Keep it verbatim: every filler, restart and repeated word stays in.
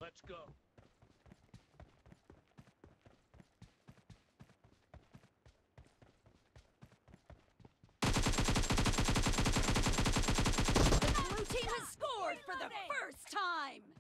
Let's go. The blue team has scored for the first time!